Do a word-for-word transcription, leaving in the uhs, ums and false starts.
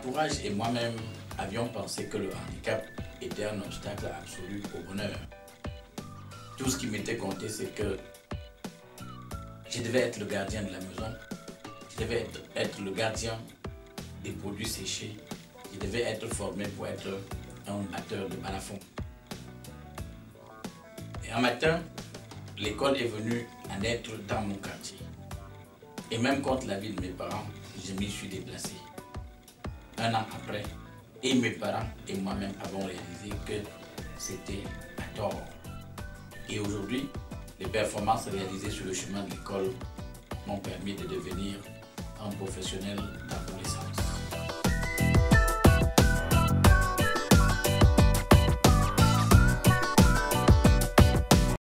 entourage et moi-même avions pensé que le handicap était un obstacle absolu au bonheur. Tout ce qui m'était compté, c'est que je devais être le gardien de la maison, je devais être, être le gardien des produits séchés, je devais être formé pour être un batteur de balafon. Et un matin, l'école est venue en être dans mon quartier. Et même contre l'avis de mes parents, je m'y suis déplacé. Un an après, et mes parents et moi-même avons réalisé que c'était à tort. Et aujourd'hui, les performances réalisées sur le chemin de l'école m'ont permis de devenir un professionnel dans